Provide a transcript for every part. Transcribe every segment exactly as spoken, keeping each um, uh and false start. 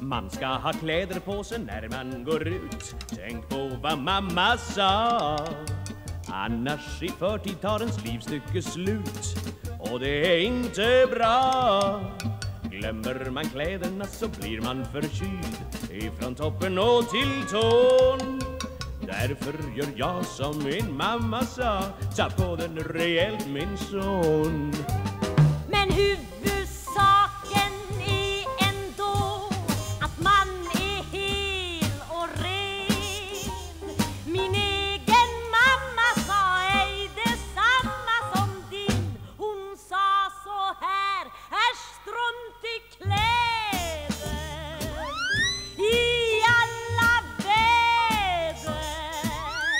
Man ska ha kläder på sig när man går ut. Tänk på vad mamma sa. Annars i förtid tar ens livsstycke slut. Och det är inte bra. Glömmer man kläderna så blir man förkyld ifrån toppen och till tån. Därför gör jag som min mamma sa. Ta på den rejält min son. Men huvudsaken är ändå att man är hel och ren. Min egen mamma sa ej detsamma som din. Hon sa så här: är strunt i kläder i alla väder.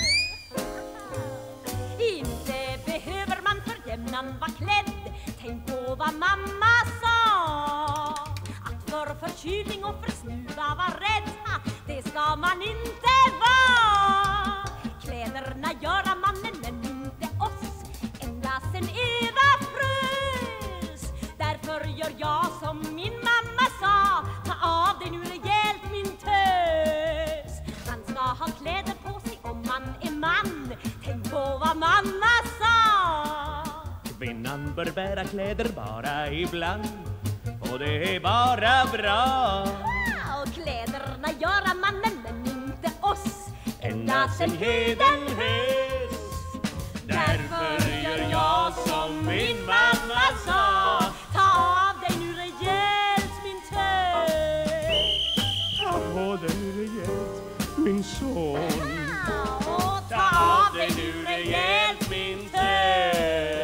Inte behöver man för jämnan vara klädd. Tänk på vad mamma sa. Att för förkylning och för snuva var rädd, det ska man inte vara. Kläderna göra mannen men inte oss. Ända sen Eva frös. Därför gör jag som min mamma sa. Ta av dig nu rejält min tös. Man ska ha kläder på sig om man är man. Tänk på vad mamma sa. Kvinnan bör bära kläder bara ibland. Och det är bara bra. Och kläderna göra mannen men inte oss. Ända sen heden hös. Därför gör jag som min mamma sa. Ta av dig nu rejält min tös. Ta på dig nu rejält min son. Och Ta av dig nu rejält min tös.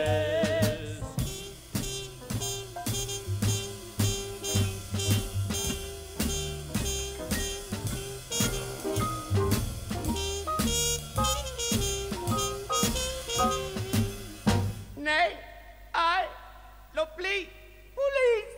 Nej, aj, låt bli, polis!